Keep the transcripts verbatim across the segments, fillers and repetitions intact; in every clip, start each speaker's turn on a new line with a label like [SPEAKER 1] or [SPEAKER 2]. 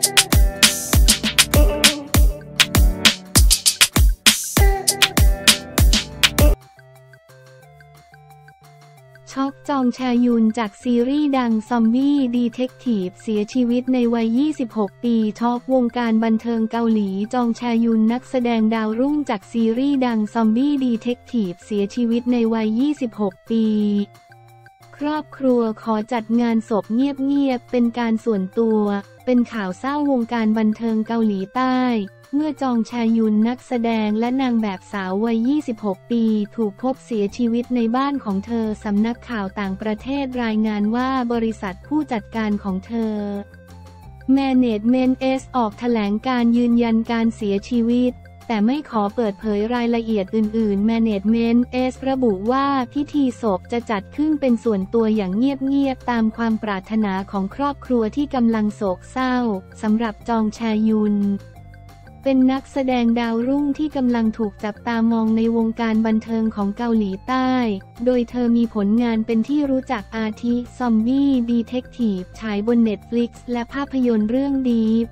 [SPEAKER 1] ช็อกจองแชยุนจากซีรีส์ดังซอมบี้ดีเทคทีฟเสียชีวิตในวัย ยี่สิบหก ปีช็อกวงการบันเทิงเกาหลีจองแชยุนนักแสดงดาวรุ่งจากซีรีส์ดังซอมบี้ดีเทคทีฟเสียชีวิตในวัย ยี่สิบหก ปีครอบครัวขอจัดงานศพเงียบๆเป็นการส่วนตัวเป็นข่าวเศร้าวงการบันเทิงเกาหลีใต้เมื่อจองแชยุนนักแสดงและนางแบบสาววัย ยี่สิบหก ปีถูกพบเสียชีวิตในบ้านของเธอสำนักข่าวต่างประเทศรายงานว่าบริษัทผู้จัดการของเธอ Management S ออกแถลงการยืนยันการเสียชีวิตแต่ไม่ขอเปิดเผยรายละเอียดอื่นๆ Management S ระบุว่าพิธีศพจะจัดขึ้นเป็นส่วนตัวอย่างเงียบๆตามความปรารถนาของครอบครัวที่กำลังโศกเศร้าสำหรับจองแชยุนเป็นนักแสดงดาวรุ่งที่กำลังถูกจับตามองในวงการบันเทิงของเกาหลีใต้โดยเธอมีผลงานเป็นที่รู้จักอาทิซอมบี้ดีเทคทีฟฉายบน Netflix และภาพยนตร์เรื่องดีฟ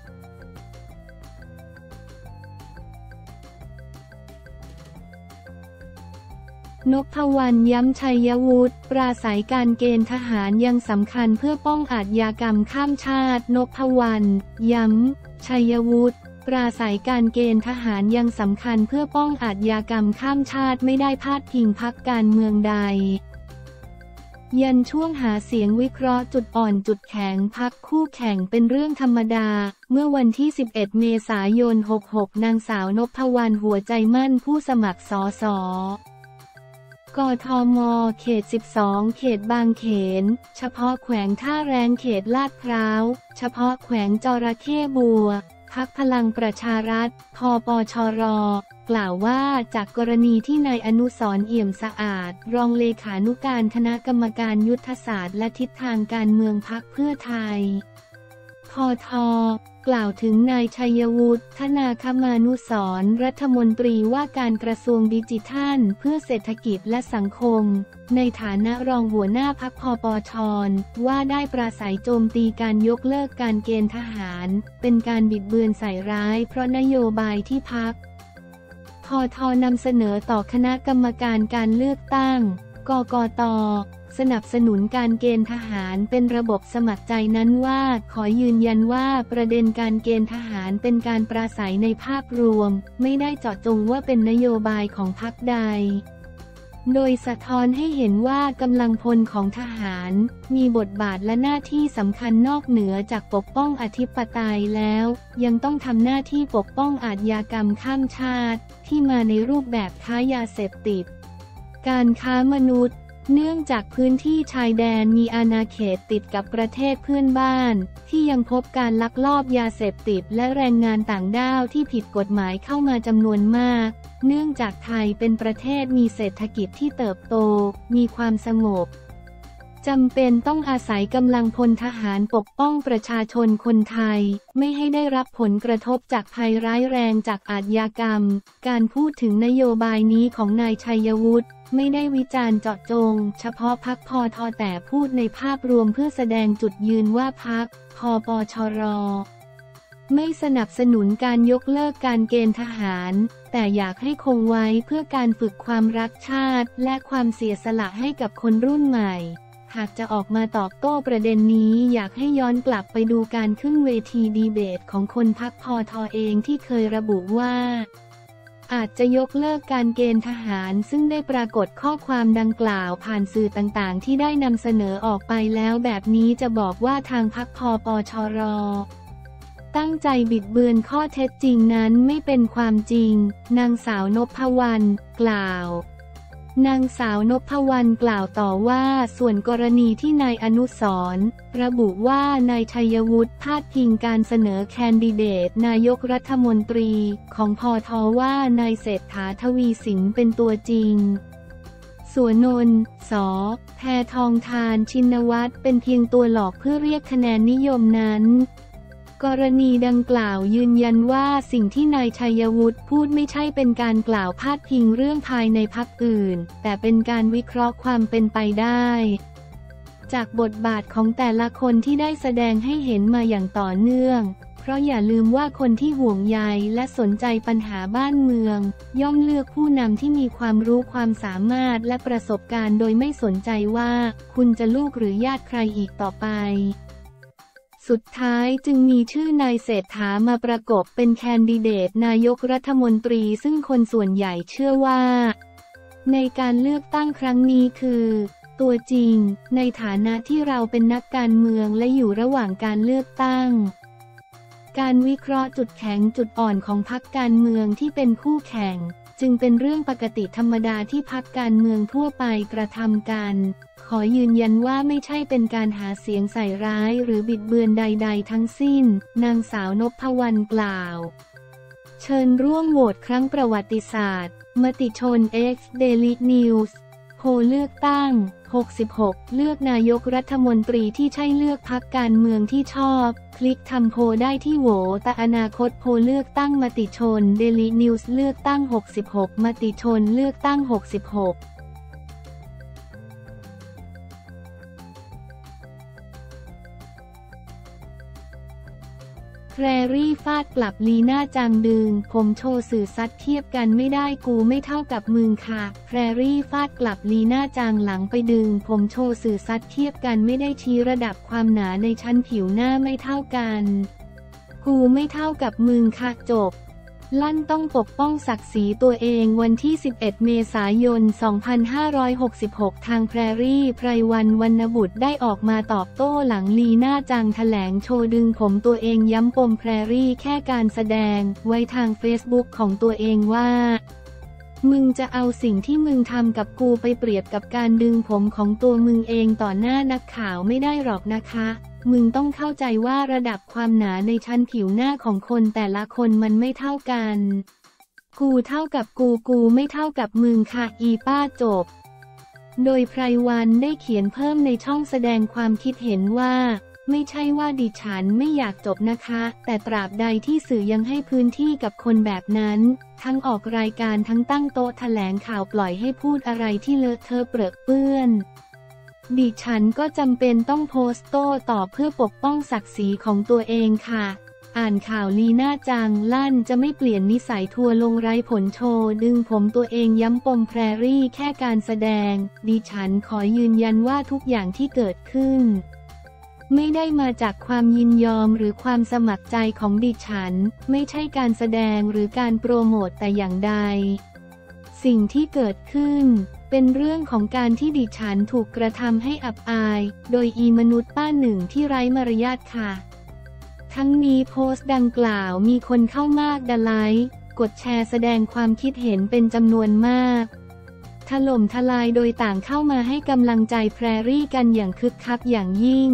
[SPEAKER 1] นพวรรณย้ำชัยวุฒิปราศัยการเกณฑ์ทหารยังสำคัญเพื่อป้องอาชญากรรมข้ามชาตินพวรรณย้ำชัยวุฒิปราศัยการเกณฑ์ทหารยังสำคัญเพื่อป้องอาชญากรรมข้ามชาติไม่ได้พาดพิงพรรคการเมืองใดยันช่วงหาเสียงวิเคราะห์จุดอ่อนจุดแข็งพรรคคู่แข่งเป็นเรื่องธรรมดาเมื่อวันที่สิบเอ็ดเมษายนหกสิบหกนางสาวนพวรรณหัวใจมั่นผู้สมัครสสกทม.เขต สิบสอง เขตบางเขนเฉพาะแขวงท่าแรงเขตลาดพร้าวเฉพาะแขวงจระเข้บัวพรรคพลังประชารัฐพปชรกล่าวว่าจากกรณีที่นายอนุสรณ์เอี่ยมสะอาดรองเลขานุการคณะกรรมการยุทธศาสตร์และทิศทางการเมืองพรรคเพื่อไทยพทกล่าวถึงนายชัยวุฒิธนาคมานุสรณ์รัฐมนตรีว่าการกระทรวงดิจิทัลเพื่อเศรษฐกิจและสังคมในฐานะรองหัวหน้าพรรคพปชรว่าได้ปราศัยโจมตีการยกเลิกการเกณฑ์ทหารเป็นการบิดเบือนใส่ร้ายเพราะนโยบายที่พรรคพทนำเสนอต่อคณะกรรมการการเลือกตั้งกกต.สนับสนุนการเกณฑ์ทหารเป็นระบบสมัครใจนั้นว่าขอยืนยันว่าประเด็นการเกณฑ์ทหารเป็นการปราศัยในภาพรวมไม่ได้เจาะจงว่าเป็นนโยบายของพรรคใดโดยสะท้อนให้เห็นว่ากำลังพลของทหารมีบทบาทและหน้าที่สำคัญนอกเหนือจากปกป้องอธิปไตยแล้วยังต้องทำหน้าที่ปกป้องอาชญากรรมข้ามชาติที่มาในรูปแบบค้ายาเสพติดการค้ามนุษย์เนื่องจากพื้นที่ชายแดนมีอาณาเขตติดกับประเทศเพื่อนบ้านที่ยังพบการลักลอบยาเสพติดและแรงงานต่างด้าวที่ผิดกฎหมายเข้ามาจำนวนมากเนื่องจากไทยเป็นประเทศมีเศรษฐกิจที่เติบโตมีความสงบจำเป็นต้องอาศัยกำลังพลทหารปกป้องประชาชนคนไทยไม่ให้ได้รับผลกระทบจากภัยร้ายแรงจากอาชญากรรมการพูดถึงนโยบายนี้ของนายชัยวุฒิไม่ได้วิจารณ์เจาะจงเฉพาะพรรคพทแต่พูดในภาพรวมเพื่อแสดงจุดยืนว่าพรรคพปชรไม่สนับสนุนการยกเลิกการเกณฑ์ทหารแต่อยากให้คงไว้เพื่อการฝึกความรักชาติและความเสียสละให้กับคนรุ่นใหม่หากจะออกมาตอบโต้ประเด็นนี้อยากให้ย้อนกลับไปดูการขึ้นเวทีดีเบตของคนพรรคพทเองที่เคยระบุว่าอาจจะยกเลิกการเกณฑ์ทหารซึ่งได้ปรากฏข้อความดังกล่าวผ่านสื่อต่างๆที่ได้นำเสนอออกไปแล้วแบบนี้จะบอกว่าทางพรรคพปชรตั้งใจบิดเบือนข้อเท็จจริงนั้นไม่เป็นความจริงนางสาวนพวรรณกล่าวนางสาวนพวรรณกล่าวต่อว่าส่วนกรณีที่นายอนุสรณ์ระบุว่านายชัยวุฒิพาดพิงการเสนอแคนดิเดตนายกรัฐมนตรีของพทว่านายเศรษฐาทวีสินเป็นตัวจริงส่วนนนท์ ส.แพทองธารชินวัตรเป็นเพียงตัวหลอกเพื่อเรียกคะแนนนิยมนั้นกรณีดังกล่าวยืนยันว่าสิ่งที่นายชัยวุฒิพูดไม่ใช่เป็นการกล่าวพาดพิงเรื่องภายในพรรคอื่นแต่เป็นการวิเคราะห์ความเป็นไปได้จากบทบาทของแต่ละคนที่ได้แสดงให้เห็นมาอย่างต่อเนื่องเพราะอย่าลืมว่าคนที่ห่วงใยและสนใจปัญหาบ้านเมืองย่อมเลือกผู้นำที่มีความรู้ความสามารถและประสบการณ์โดยไม่สนใจว่าคุณจะลูกหรือญาติใครอีกต่อไปสุดท้ายจึงมีชื่อนายเศรษฐามาประกบเป็นแคนดิเดตนายกรัฐมนตรีซึ่งคนส่วนใหญ่เชื่อว่าในการเลือกตั้งครั้งนี้คือตัวจริงในฐานะที่เราเป็นนักการเมืองและอยู่ระหว่างการเลือกตั้งการวิเคราะห์จุดแข็งจุดอ่อนของพรรคการเมืองที่เป็นคู่แข่งจึงเป็นเรื่องปกติธรรมดาที่พรรคการเมืองทั่วไปกระทำกันขอยืนยันว่าไม่ใช่เป็นการหาเสียงใส่ร้ายหรือบิดเบือนใดๆทั้งสิ้นนางสาวนพวรรณกล่าวเชิญร่วมโหวตครั้งประวัติศาสตร์มติชน X Daily News โพลเลือกตั้งหกสิบหกเลือกนายกรัฐมนตรีที่ใช่เลือกพรรคการเมืองที่ชอบคลิกทำโพลได้ที่โหวตอนาคตโพลเลือกตั้งมติชน Daily News เลือกตั้งหกสิบหกมติชนเลือกตั้งหกสิบหกแพรรี่ฟาดกลับลีน่าจังดึงผมโชว์สื่อซัดเทียบกันไม่ได้กูไม่เท่ากับมึงค่ะแพรรี่ฟาดกลับลีน่าจังหลังไปดึงผมโชว์สื่อซัดเทียบกันไม่ได้ชี้ระดับความหนาในชั้นผิวหน้าไม่เท่ากันกูไม่เท่ากับมึงค่ะจบลั่นต้องปกป้องศักดิ์ศรีตัวเองวันที่สิบเอ็ดเมษายนสองพันห้าร้อยหกสิบหกทางแพรรี่ไพรวันวรรณบุตรได้ออกมาตอบโต้หลังลีน่าจังแถลงโชว์ดึงผมตัวเองย้ำปมแพรรี่แค่การแสดงไว้ทางเฟซบุ๊กของตัวเองว่ามึงจะเอาสิ่งที่มึงทำกับกูไปเปรียบกับการดึงผมของตัวมึงเองต่อหน้านักข่าวไม่ได้หรอกนะคะมึงต้องเข้าใจว่าระดับความหนาในชั้นผิวหน้าของคนแต่ละคนมันไม่เท่ากันกูเท่ากับกูกูไม่เท่ากับมึงค่ะอีป้าจบโดยไพรวันได้เขียนเพิ่มในช่องแสดงความคิดเห็นว่าไม่ใช่ว่าดิฉันไม่อยากจบนะคะแต่ตราบใดที่สื่อยังให้พื้นที่กับคนแบบนั้นทั้งออกรายการทั้งตั้งโต๊ะแถลงข่าวปล่อยให้พูดอะไรที่เลอะเทอะเปรอะเปื้อนดิฉันก็จำเป็นต้องโพสต์โต้ตอบเพื่อปกป้องศักดิ์ศรีของตัวเองค่ะอ่านข่าวลีน่าจังลั่นจะไม่เปลี่ยนนิสัยทัวร์ลงไร้ผลโชว์ดึงผมตัวเองย้ำปมแพรรี่แค่การแสดงดิฉันขอยืนยันว่าทุกอย่างที่เกิดขึ้นไม่ได้มาจากความยินยอมหรือความสมัครใจของดิฉันไม่ใช่การแสดงหรือการโปรโมทแต่อย่างใดสิ่งที่เกิดขึ้นเป็นเรื่องของการที่ดิฉันถูกกระทำให้อับอายโดยอีมนุษย์ป้าหนึ่งที่ไร้มารยาทค่ะทั้งนี้โพสต์ดังกล่าวมีคนเข้ามากดไลค์กดแชร์แสดงความคิดเห็นเป็นจำนวนมากถล่มทลายโดยต่างเข้ามาให้กำลังใจแพรรี่กันอย่างคึกคักอย่างยิ่ง